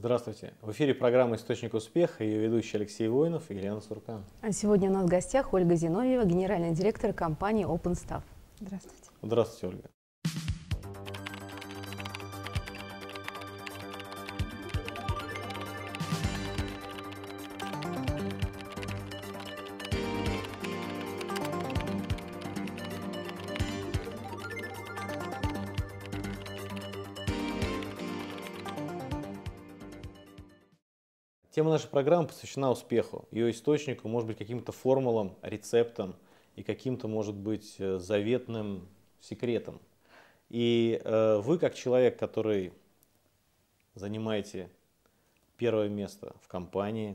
Здравствуйте. В эфире программа «Источник успеха» и ее ведущий Алексей Воинов и Елена Суркан. А сегодня у нас в гостях Ольга Зиновьева, генеральный директор компании OpenStaff. Здравствуйте. Здравствуйте, Ольга. Тема нашей программы посвящена успеху, ее источнику, может быть, каким-то формулам, рецептам и каким-то, может быть, заветным секретам. И вы, как человек, который занимаете первое место в компании,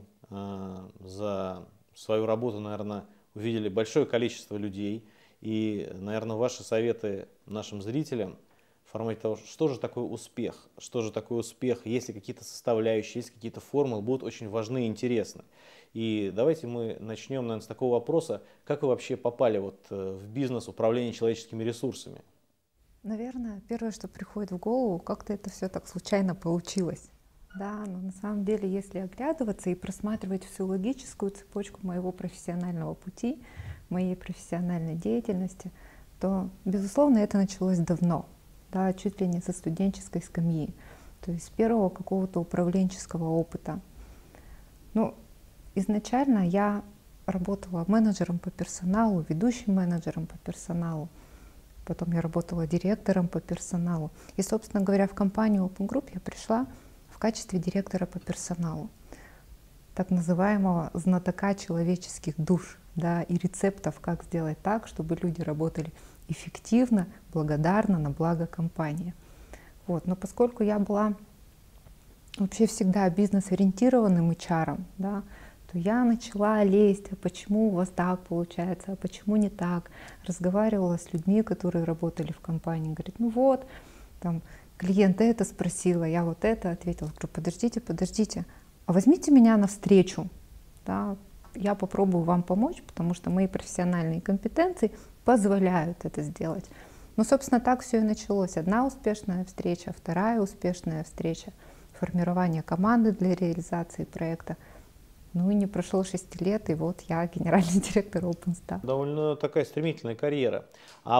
за свою работу, наверное, увидели большое количество людей. И, наверное, ваши советы нашим зрителям в формате того, что же такое успех, есть ли какие-то составляющие, есть какие-то формулы, будут очень важны и интересны. И давайте мы начнем, наверное, с такого вопроса, как вы вообще попали в бизнес управления человеческими ресурсами? Наверное, первое, что приходит в голову, как-то это все так случайно получилось. Да, но на самом деле, если оглядываться и просматривать всю логическую цепочку моего профессионального пути, моей профессиональной деятельности, то, безусловно, это началось давно. Да, чуть ли не со студенческой скамьи, то есть с первого какого-то управленческого опыта. Ну, изначально я работала менеджером по персоналу, ведущим менеджером по персоналу, потом я работала директором по персоналу. И, собственно говоря, в компанию Open Group я пришла в качестве директора по персоналу, так называемого знатока человеческих душ, да, и рецептов, как сделать так, чтобы люди работали эффективно, благодарно, на благо компании. Но поскольку я была вообще всегда бизнес-ориентированным HR, да, то я начала лезть, а почему у вас так получается, а почему не так. Разговаривала с людьми, которые работали в компании, говорит, там клиент это спросила, я вот это ответила. Говорю, подождите, а возьмите меня навстречу, да, я попробую вам помочь, потому что мои профессиональные компетенции позволяют это сделать. Собственно, так все и началось. Одна успешная встреча, вторая успешная встреча, формирование команды для реализации проекта. И не прошло 6 лет, и вот я генеральный директор OpenStaff. Довольно такая стремительная карьера. А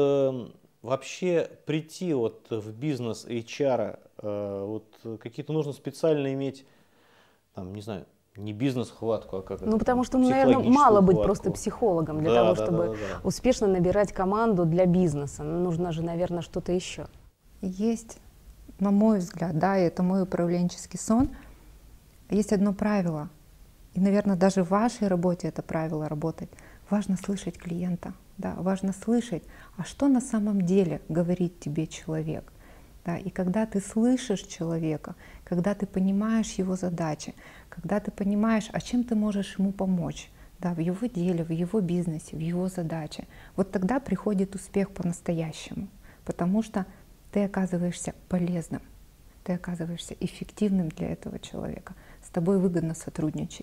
вообще прийти в бизнес HR, какие-то нужно специально иметь, там, не знаю, не бизнес-хватку, а как это? Потому что, наверное, мало быть просто психологом для того, чтобы да. успешно набирать команду для бизнеса. Нужно же, наверное, что-то еще. Есть, на мой взгляд, да, и это мой управленческий сон, есть одно правило, и, наверное, даже в вашей работе это правило работает. Важно слышать клиента, да, важно слышать, а что на самом деле говорит тебе человек. Да, и когда ты слышишь человека, когда ты понимаешь его задачи, когда ты понимаешь, а чем ты можешь ему помочь, да, в его деле, в его бизнесе, в его задаче, вот тогда приходит успех по-настоящему, потому что ты оказываешься полезным, ты оказываешься эффективным для этого человека, с тобой выгодно сотрудничать.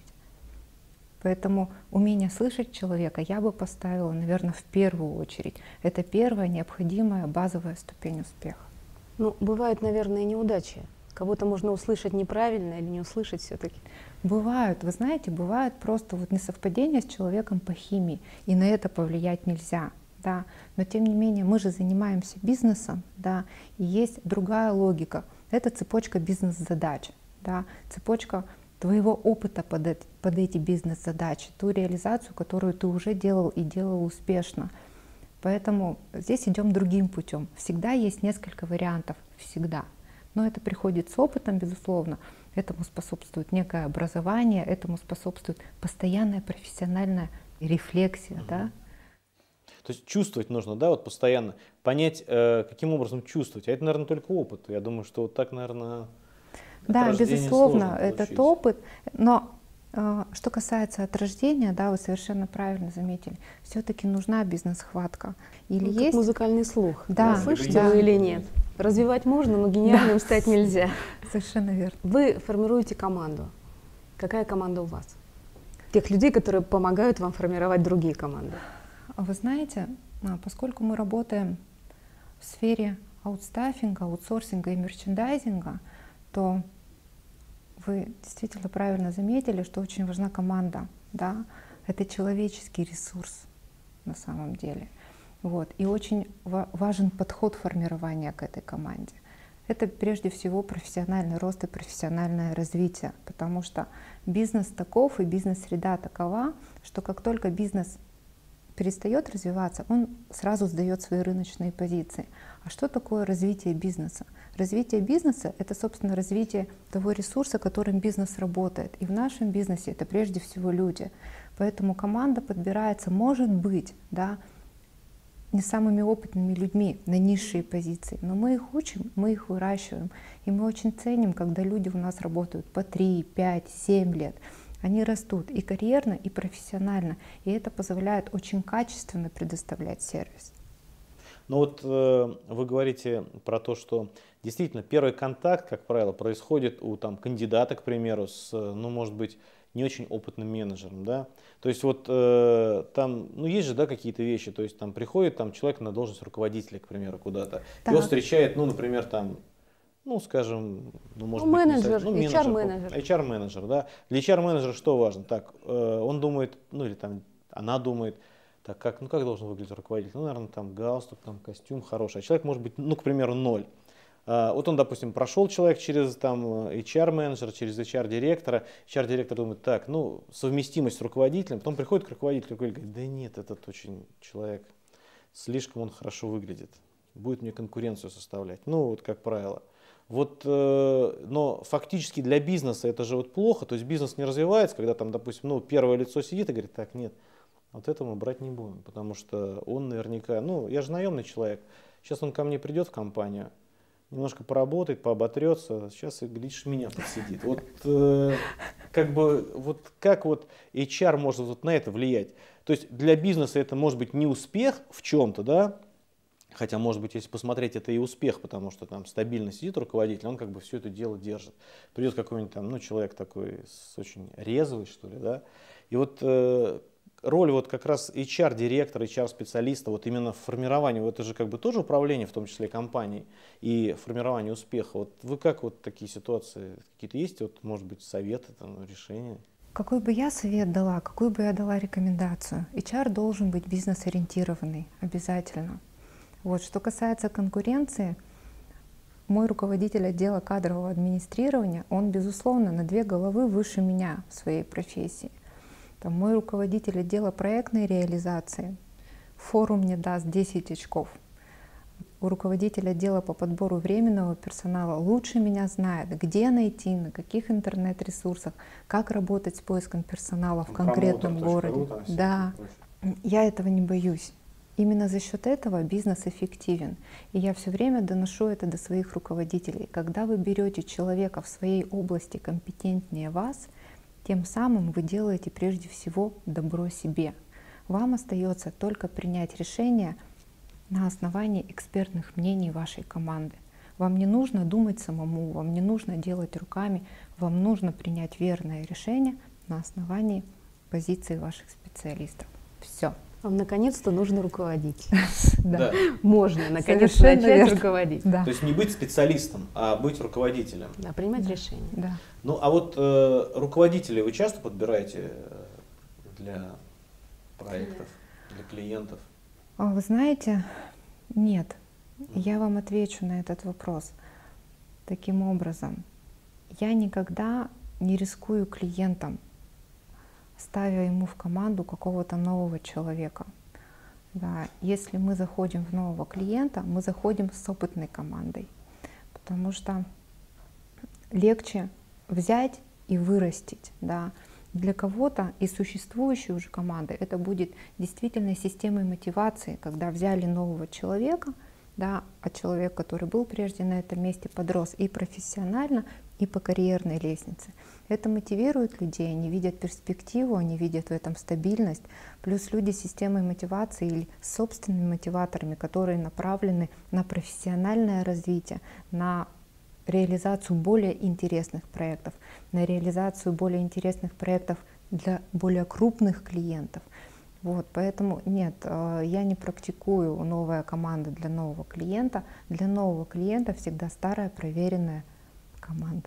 Поэтому умение слышать человека я бы поставила, наверное, в первую очередь. Это первая необходимая базовая ступень успеха. Бывают, наверное, и неудачи. Кого-то можно услышать неправильно или не услышать все-таки. Бывают, вы знаете, бывают просто несовпадения с человеком по химии, и на это повлиять нельзя. Да. Но тем не менее мы же занимаемся бизнесом, да, и есть другая логика. Это цепочка бизнес-задач, да, цепочка твоего опыта под эти бизнес-задачи, ту реализацию, которую ты уже делал и делал успешно. Поэтому здесь идем другим путем. Всегда есть несколько вариантов, всегда. Но это приходит с опытом, безусловно. Этому способствует некое образование, этому способствует постоянная профессиональная рефлексия. Да? То есть чувствовать нужно, да, постоянно, понять, каким образом чувствовать. А это, наверное, только опыт. Я думаю, что так, наверное, да, безусловно, этот опыт. Но что касается от рождения, да, вы совершенно правильно заметили, все-таки нужна бизнес-хватка. Или есть музыкальный слух, да, слышите вы или нет. Развивать можно, но гениальным стать нельзя. Совершенно верно. Вы формируете команду. Какая команда у вас? Тех людей, которые помогают вам формировать другие команды. Вы знаете, поскольку мы работаем в сфере аутстаффинга, аутсорсинга и мерчендайзинга, то вы действительно правильно заметили, что очень важна команда, да, это человеческий ресурс на самом деле. Вот. И очень важен подход формирования к этой команде. Это прежде всего профессиональный рост и профессиональное развитие, потому что бизнес таков и бизнес-среда такова, что как только бизнес перестает развиваться, он сразу сдает свои рыночные позиции. А что такое развитие бизнеса? Развитие бизнеса — это, собственно, развитие того ресурса, которым бизнес работает. И в нашем бизнесе это прежде всего люди. Поэтому команда подбирается, может быть, да, не самыми опытными людьми на низшие позиции, но мы их учим, мы их выращиваем, и мы очень ценим, когда люди у нас работают по 3, 5, 7 лет. Они растут и карьерно, и профессионально, и это позволяет очень качественно предоставлять сервис. Ну вот вы говорите про то, что действительно первый контакт, как правило, происходит у там, кандидата, к примеру, с, ну, может быть, не очень опытным менеджером, да. То есть вот там, ну, есть же, да, какие-то вещи, то есть там приходит там человек на должность руководителя, к примеру, куда-то, его встречает, ну, например, там, ну, скажем, ну, может быть, менеджер, HR-менеджер. HR-менеджер, да. Для HR-менеджера что важно? Так, он думает, ну, или там она думает, так, как, ну, как должен выглядеть руководитель? Ну, наверное, там галстук, там костюм хороший, а человек может быть, ну, к примеру, 0. Вот он, допустим, прошел человек через там HR-менеджера, через HR-директора. HR-директор думает, так, ну, совместимость с руководителем. Потом приходит к руководителю и говорит, да нет, этот очень человек, слишком он хорошо выглядит, будет мне конкуренцию составлять. Ну, вот как правило. Вот, но фактически для бизнеса это же вот плохо, то есть бизнес не развивается, когда там, допустим, ну, первое лицо сидит и говорит, так, нет, вот это мы брать не будем, потому что он наверняка, ну, я же наемный человек, сейчас он ко мне придет в компанию, немножко поработает, пооботрется, сейчас, глядишь, меня подсидит. Вот как бы, вот как вот HR может вот на это влиять? То есть для бизнеса это может быть не успех в чем-то, да, хотя, может быть, если посмотреть, это и успех, потому что там стабильно сидит руководитель, он как бы все это дело держит. Придет какой-нибудь там, ну, человек такой очень резвый, что ли, да, и вот роль вот как раз HR-директора, HR-специалиста, вот именно в формировании, вот это же как бы тоже управление, в том числе компанией, и формирование успеха. Вот вы как вот такие ситуации, какие-то есть, вот, может быть, советы, там, решения? Какой бы я совет дала, какую бы я дала рекомендацию? HR должен быть бизнес-ориентированный, обязательно. Вот. Что касается конкуренции, мой руководитель отдела кадрового администрирования, он, безусловно, на 2 головы выше меня в своей профессии. Там мой руководитель отдела проектной реализации, форум мне даст 10 очков. У руководителя отдела по подбору временного персонала лучше меня знает, где найти, на каких интернет-ресурсах, как работать с поиском персонала в конкретном городе. Да, я этого не боюсь. Именно за счет этого бизнес эффективен. И я все время доношу это до своих руководителей. Когда вы берете человека в своей области компетентнее вас, тем самым вы делаете прежде всего добро себе. Вам остается только принять решение на основании экспертных мнений вашей команды. Вам не нужно думать самому, вам не нужно делать руками, вам нужно принять верное решение на основании позиции ваших специалистов. Все. Вам наконец-то нужно руководить. Да. Можно наконец-то начать руководить. То есть не быть специалистом, а быть руководителем. Да, принимать решения. Да. Ну а вот руководителей вы часто подбираете для проектов, для клиентов? Вы знаете, нет. Я вам отвечу на этот вопрос таким образом. Я никогда не рискую клиентом, ставя ему в команду какого-то нового человека. Да, если мы заходим в нового клиента, мы заходим с опытной командой, потому что легче взять и вырастить. Да. Для кого-то из существующей уже команды это будет действительно системой мотивации, когда взяли нового человека, да, а человек, который был прежде на этом месте, подрос и профессионально, и по карьерной лестнице. Это мотивирует людей, они видят перспективу, они видят в этом стабильность. Плюс люди с системой мотивации или с собственными мотиваторами, которые направлены на профессиональное развитие, на реализацию более интересных проектов, на реализацию более интересных проектов для более крупных клиентов. Вот, поэтому нет, я не практикую новая команда для нового клиента. Для нового клиента всегда старая проверенная команда.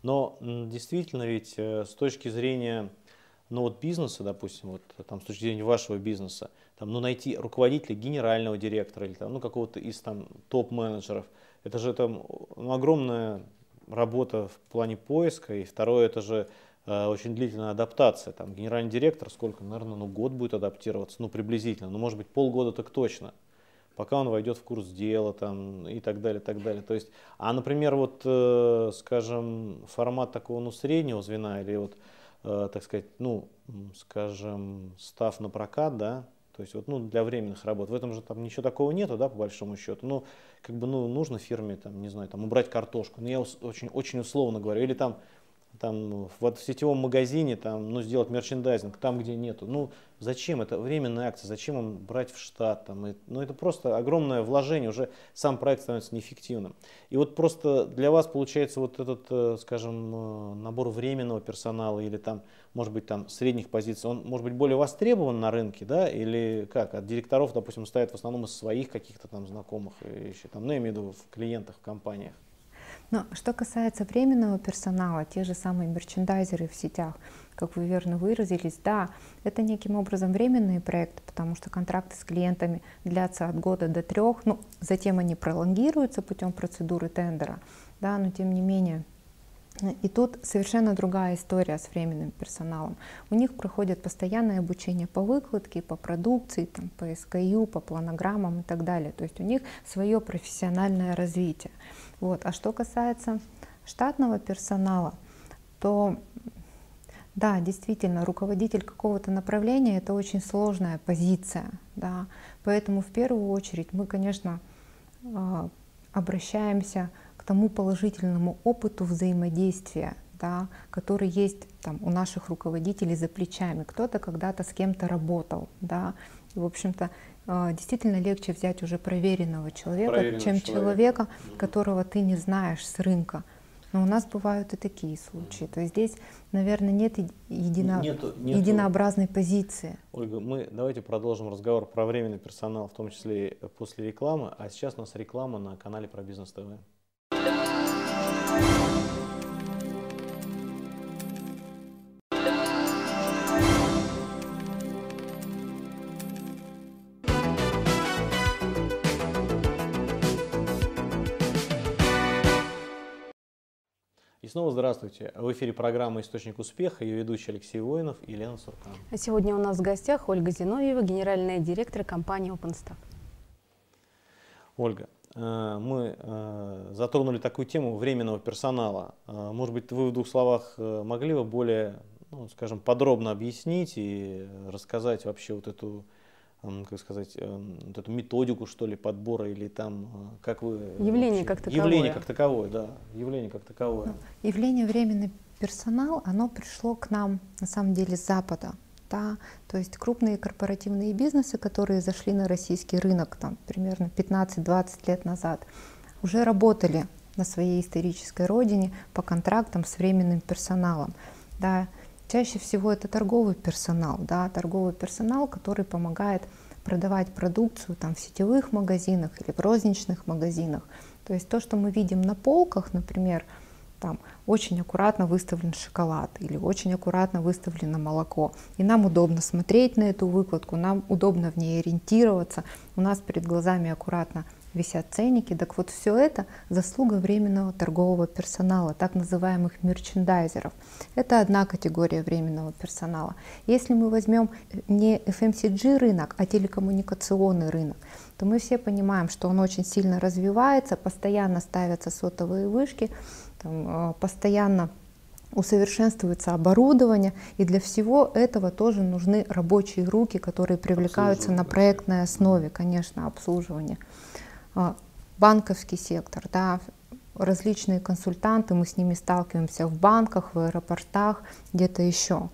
Но действительно ведь с точки зрения ну, вот бизнеса, допустим, вот, там, с точки зрения вашего бизнеса, там, ну, найти руководителя, генерального директора или там, ну, какого-то из там, топ-менеджеров, это же там, ну, огромная работа в плане поиска. И второе, это же очень длительная адаптация. Там, генеральный директор, сколько, наверное, ну, год будет адаптироваться, ну, приблизительно, ну, может быть, полгода так точно, пока он войдет в курс дела там, и так далее, так далее. То есть, например, вот, скажем, формат такого, ну, среднего звена или вот, так сказать, ну, скажем, став на прокат, да, то есть вот, ну, для временных работ. В этом же там ничего такого нету, да, по большому счету. Ну, как бы, ну, нужно фирме, там, не знаю, там, убрать картошку. Ну, я очень, очень условно говорю. Или там вот в сетевом магазине там, ну, сделать мерчендайзинг там, где нету. Ну, зачем? Это временная акция, зачем им брать в штат? Там, ну, это просто огромное вложение, уже сам проект становится неэффективным. И вот просто для вас получается вот этот, скажем, набор временного персонала или там, может быть, там средних позиций, он может быть более востребован на рынке, да, или как? От директоров, допустим, ставят в основном из своих каких-то там знакомых, еще, там, ну, я имею в виду в клиентах, в компаниях. Но что касается временного персонала, те же самые мерчендайзеры в сетях, как вы верно выразились, да, это неким образом временные проекты, потому что контракты с клиентами длятся от года до 3, ну, затем они пролонгируются путем процедуры тендера, да, но тем не менее. И тут совершенно другая история с временным персоналом. У них проходит постоянное обучение по выкладке, по продукции, там, по SKU, по планограммам и так далее. То есть у них свое профессиональное развитие. Вот. А что касается штатного персонала, то да, действительно, руководитель какого-то направления — это очень сложная позиция. Да. Поэтому в первую очередь мы, конечно, обращаемся к тому положительному опыту взаимодействия, да, который есть там, у наших руководителей за плечами. Кто-то когда-то с кем-то работал. Да, и, в общем-то, действительно легче взять уже проверенного человека, чем человека, которого ты не знаешь с рынка. Но у нас бывают и такие случаи. То есть здесь, наверное, нет единообразной позиции. Ольга, мы давайте продолжим разговор про временный персонал, в том числе после рекламы. А сейчас у нас реклама на канале Про Бизнес ТВ. И снова здравствуйте. В эфире программа «Источник успеха», ее ведущий Алексей Воинов и Елена Суркан. А сегодня у нас в гостях Ольга Зиновьева, генеральный директор компании OpenStaff. Ольга, мы затронули такую тему временного персонала. Может быть, вы в 2 словах могли бы более, ну, скажем, подробно объяснить и рассказать вообще вот эту, как сказать, вот эту методику, что ли, подбора, или там, как вы... Явление как таковое. Явление как таковое, да. Явление как таковое. Явление временный персонал, оно пришло к нам, на самом деле, с Запада. Да? То есть крупные корпоративные бизнесы, которые зашли на российский рынок там, примерно 15-20 лет назад, уже работали на своей исторической родине по контрактам с временным персоналом. Да? Чаще всего это торговый персонал, да? Торговый персонал, который помогает продавать продукцию там, в сетевых магазинах или в розничных магазинах. То есть то, что мы видим на полках, например, там очень аккуратно выставлен шоколад или очень аккуратно выставлено молоко. И нам удобно смотреть на эту выкладку, нам удобно в ней ориентироваться. У нас перед глазами аккуратно висят ценники. Так вот, все это заслуга временного торгового персонала, так называемых мерчендайзеров. Это одна категория временного персонала. Если мы возьмем не FMCG рынок, а телекоммуникационный рынок, то мы все понимаем, что он очень сильно развивается, постоянно ставятся сотовые вышки, там, постоянно усовершенствуется оборудование, и для всего этого тоже нужны рабочие руки, которые привлекаются на проектной основе, конечно, обслуживание. Банковский сектор, да, различные консультанты, мы с ними сталкиваемся в банках, в аэропортах, где-то еще.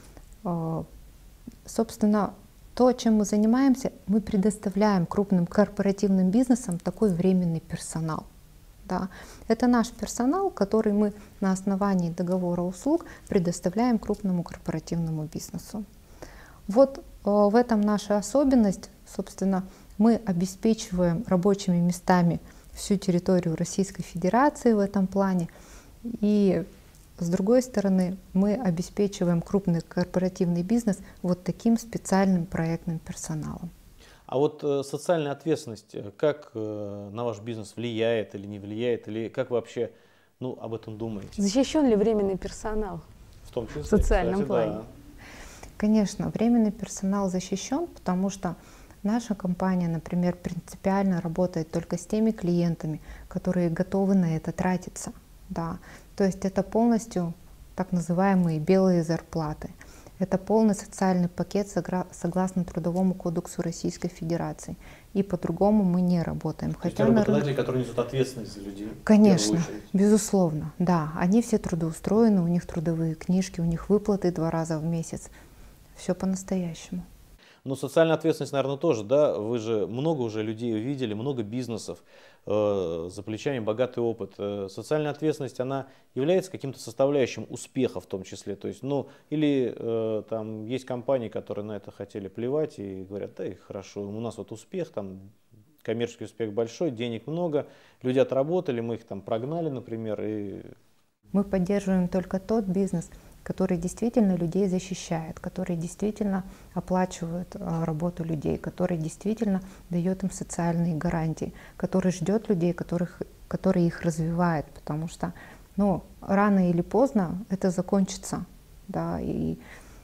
Собственно, то, чем мы занимаемся, мы предоставляем крупным корпоративным бизнесам такой временный персонал. Да. Это наш персонал, который мы на основании договора услуг предоставляем крупному корпоративному бизнесу. Вот в этом наша особенность. Собственно, мы обеспечиваем рабочими местами всю территорию Российской Федерации в этом плане. И с другой стороны, мы обеспечиваем крупный корпоративный бизнес вот таким специальным проектным персоналом. А вот социальная ответственность, как на ваш бизнес влияет или не влияет, или как вы вообще об этом думаете? Защищен ли временный персонал? В том числе, В социальном кстати, плане. да. Конечно, временный персонал защищен, потому что наша компания, например, принципиально работает только с теми клиентами, которые готовы на это тратиться. Да. То есть это полностью так называемые белые зарплаты. Это полный социальный пакет согласно Трудовому кодексу Российской Федерации. И по-другому мы не работаем. То есть работодатели, которые несут ответственность за людей? Конечно, безусловно, да. Они все трудоустроены, у них трудовые книжки, у них выплаты 2 раза в месяц. Все по-настоящему. Ну, социальная ответственность, наверное, тоже, да? Вы же много уже людей увидели, много бизнесов, за плечами богатый опыт. Социальная ответственность, она является каким-то составляющим успеха в том числе. То есть, или там есть компании, которые на это хотели плевать и говорят, да и хорошо, у нас вот успех, там коммерческий успех большой, денег много, люди отработали, мы их там прогнали, например. Мы поддерживаем только тот бизнес, который действительно людей защищает, который действительно оплачивает работу людей, который действительно дает им социальные гарантии, который ждет людей, который их развивает, потому что рано или поздно это закончится, да, и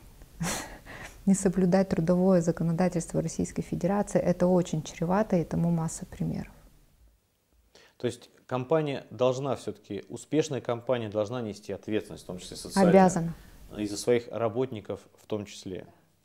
не соблюдать трудовое законодательство Российской Федерации — это очень чревато, и тому масса примеров. То есть компания должна все-таки, успешная компания должна нести ответственность, в том числе социальную. Обязана. И за своих работников в том числе.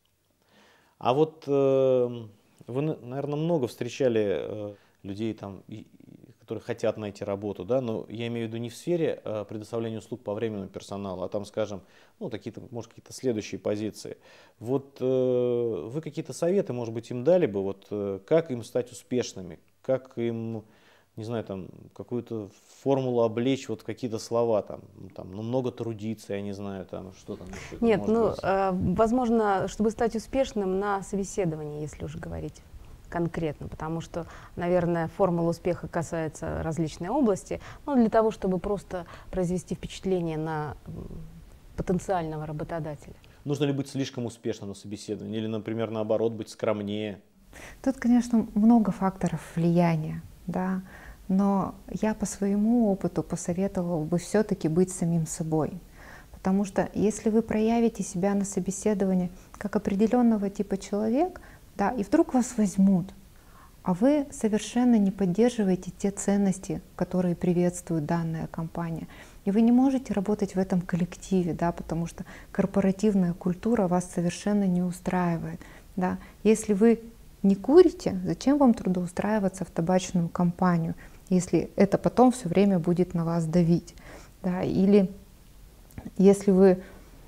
А вот вы, наверное, много встречали людей, которые хотят найти работу, да, но я имею в виду не в сфере предоставления услуг по временному персоналу, а там, скажем, может, какие-то следующие позиции. Вот вы какие-то советы, может быть, им дали бы, как им стать успешными, как им, не знаю, какую-то формулу облечь, какие-то слова, много трудиться, я не знаю, что там еще. Нет, возможно, чтобы стать успешным на собеседовании, если уже говорить конкретно, потому что, наверное, формула успеха касается различной области, но для того, чтобы просто произвести впечатление на потенциального работодателя. Нужно ли быть слишком успешным на собеседовании или, например, наоборот, быть скромнее? Тут, конечно, много факторов влияния, да. Но я по своему опыту посоветовала бы все-таки быть самим собой. Потому что если вы проявите себя на собеседовании как определенного типа человек, да, и вдруг вас возьмут, а вы совершенно не поддерживаете те ценности, которые приветствует данная компания, и вы не можете работать в этом коллективе, да, потому что корпоративная культура вас совершенно не устраивает. Да. Если вы не курите, зачем вам трудоустраиваться в табачную компанию, если это потом все время будет на вас давить, да? Или если вы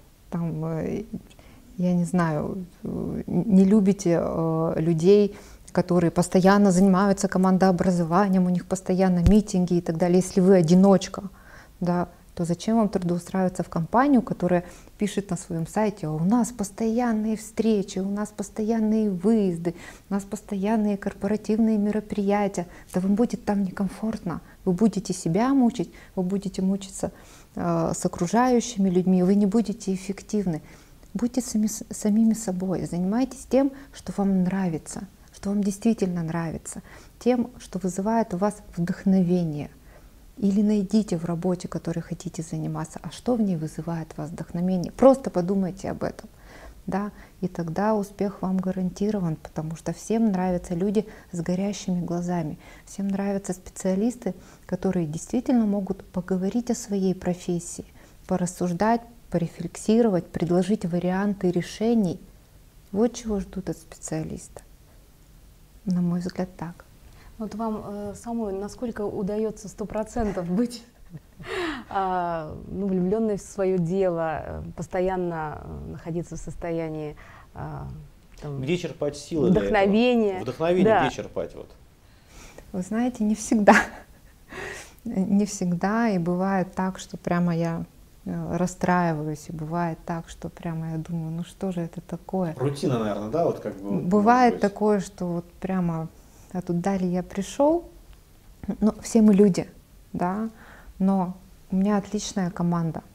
я не знаю, не любите людей, которые постоянно занимаются командообразованием, у них постоянно митинги и так далее, если вы одиночка, да, то зачем вам трудоустраиваться в компанию, которая пишет на своем сайте: у нас постоянные встречи, у нас постоянные выезды, у нас постоянные корпоративные мероприятия. Да вам будет там некомфортно, вы будете себя мучить, вы будете мучиться с окружающими людьми, вы не будете эффективны. Будьте самими собой, занимайтесь тем, что вам нравится, что вам действительно нравится, тем, что вызывает у вас вдохновение. Или найдите в работе, которой хотите заниматься, а что в ней вызывает у вас вдохновение. Просто подумайте об этом, да, и тогда успех вам гарантирован, потому что всем нравятся люди с горящими глазами, всем нравятся специалисты, которые действительно могут поговорить о своей профессии, порассуждать, порефлексировать, предложить варианты решений. Вот чего ждут от специалиста. На мой взгляд, так. Вот вам самой насколько удается 100% быть влюбленной в свое дело, постоянно находиться в состоянии где черпать силы вдохновения? Вдохновение, да. Где черпать? Вы знаете, не всегда. Не всегда, и бывает так, что прямо я расстраиваюсь, и бывает так, что прямо я думаю, ну что же это такое? Рутина, наверное, да? Бывает такое, что прямо... А туда ли я пришел? Все мы люди, да, но у меня отличная команда,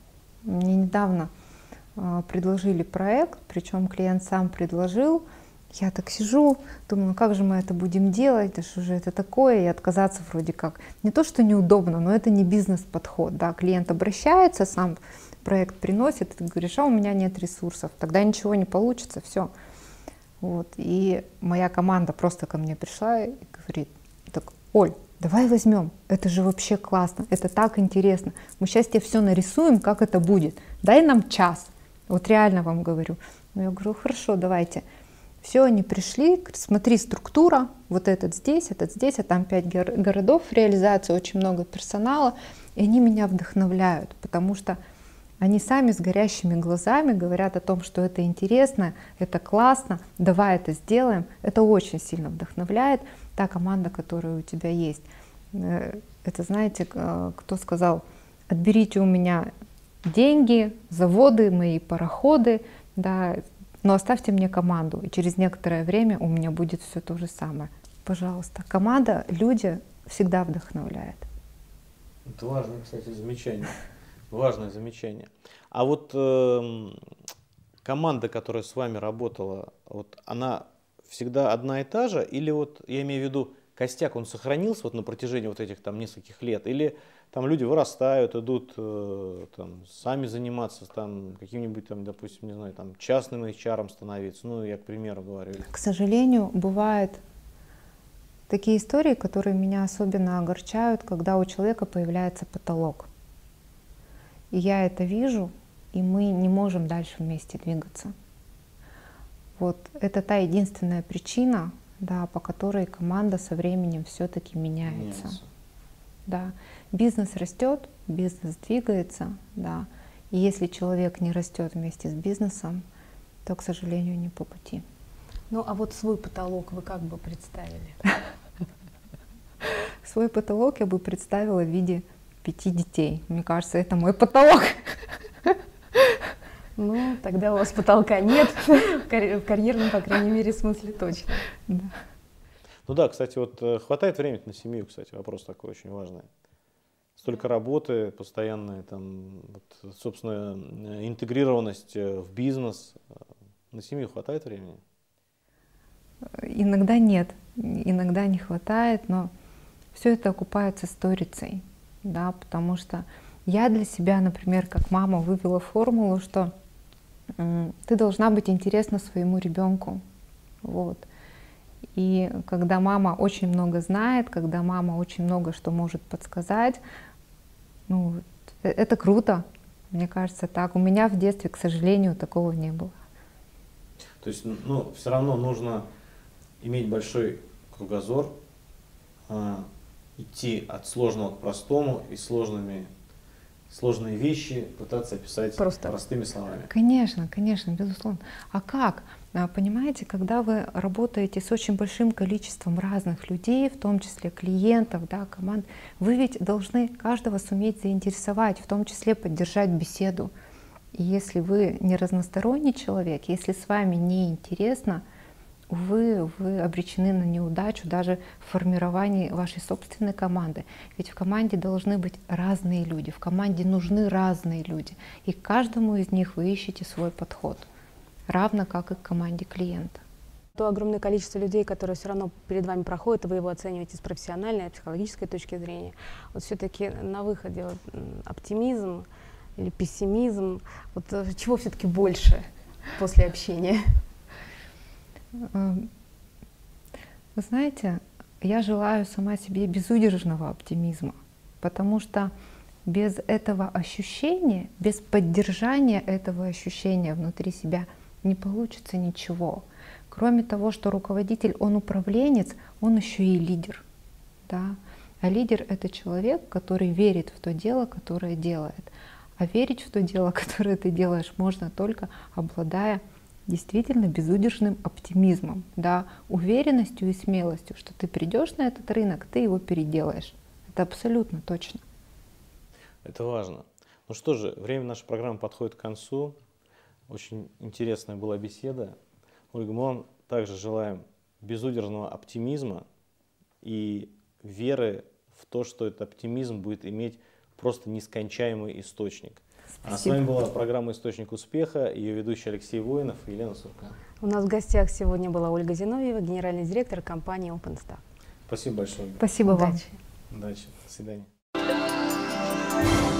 Мне недавно предложили проект, причем клиент сам предложил. Я так сижу, думаю, ну как же мы это будем делать, да что же это такое, и отказаться вроде как. Не то, что неудобно, но это не бизнес-подход. Да? Клиент обращается, сам проект приносит, и ты говоришь, а у меня нет ресурсов, тогда ничего не получится, все. Вот. И моя команда просто ко мне пришла и говорит, так, Оль, давай возьмем, это же вообще классно, это так интересно, мы сейчас тебе все нарисуем, как это будет, дай нам час, вот реально вам говорю. Ну, я говорю, хорошо, давайте. Все, они пришли, смотри, структура, вот этот здесь, а там 5 городов реализации, очень много персонала, и они меня вдохновляют, потому что они сами с горящими глазами говорят о том, что это интересно, это классно, давай это сделаем, это очень сильно вдохновляет, та команда, которая у тебя есть. Это, знаете, кто сказал, отберите у меня деньги, заводы, мои пароходы, да, но оставьте мне команду, и через некоторое время у меня будет все то же самое. Пожалуйста, команда, люди всегда вдохновляет. Это важное, кстати, замечание. Важное замечание. А вот команда, которая с вами работала, вот она всегда одна и та же? Или вот, я имею в виду, костяк, он сохранился вот на протяжении вот этих там нескольких лет? Или там люди вырастают, идут там, сами заниматься там, каким-нибудь там, допустим, не знаю, там, частным HR становиться? Ну, я к примеру говорю. К сожалению, бывают такие истории, которые меня особенно огорчают, когда у человека появляется потолок. И я это вижу, и мы не можем дальше вместе двигаться. Вот это та единственная причина, да, по которой команда со временем все-таки меняется. Да. Бизнес растет, бизнес двигается, да. И если человек не растет вместе с бизнесом, то, к сожалению, не по пути. Ну, а вот свой потолок вы как бы представили? Свой потолок я бы представила в виде 5 детей. Мне кажется, это мой потолок. Ну, тогда у вас потолка нет, в карьерном, по крайней мере, смысле точно. Да. Ну да, кстати, вот хватает времени на семью, кстати, вопрос такой очень важный. Столько работы, постоянная там, вот, собственно, интегрированность в бизнес. На семью хватает времени? Иногда нет, иногда не хватает, но все это окупается сторицей, да, потому что я для себя, например, как мама вывела формулу, что ты должна быть интересна своему ребенку, вот. И когда мама очень много знает, когда мама очень много что может подсказать, ну, это круто, мне кажется, так. У меня в детстве, к сожалению, такого не было. То есть, ну, все равно нужно иметь большой кругозор, идти от сложного к простому и сложные вещи пытаться описать простыми словами. Конечно, конечно, безусловно. А как? Понимаете, когда вы работаете с очень большим количеством разных людей, в том числе клиентов, да, команд, вы ведь должны каждого суметь заинтересовать, в том числе поддержать беседу. И если вы не разносторонний человек, если с вами не интересно, вы обречены на неудачу даже в формировании вашей собственной команды. Ведь в команде должны быть разные люди, в команде нужны разные люди. И к каждому из них вы ищете свой подход, равно как и к команде клиента. То огромное количество людей, которые все равно перед вами проходят, вы его оцениваете с профессиональной, психологической точки зрения. Вот все-таки на выходе вот, оптимизм или пессимизм, вот чего все-таки больше после общения? Вы знаете, я желаю сама себе безудержного оптимизма, потому что без этого ощущения, без поддержания этого ощущения внутри себя не получится ничего. Кроме того, что руководитель, он управленец, он еще и лидер. Да? А лидер — это человек, который верит в то дело, которое делает. А верить в то дело, которое ты делаешь, можно только обладая действительно безудержным оптимизмом, да, уверенностью и смелостью, что ты придешь на этот рынок, ты его переделаешь. Это абсолютно точно. Это важно. Ну что же, время нашей программы подходит к концу. Очень интересная была беседа. Ольга, мы вам также желаем безудержного оптимизма и веры в то, что этот оптимизм будет иметь просто нескончаемый источник. А с вами была программа «Источник успеха», ее ведущий Алексей Воинов и Елена Сурка. У нас в гостях сегодня была Ольга Зиновьева, генеральный директор компании OpenStack. Спасибо большое. Спасибо вам. Удачи. Удачи. До свидания.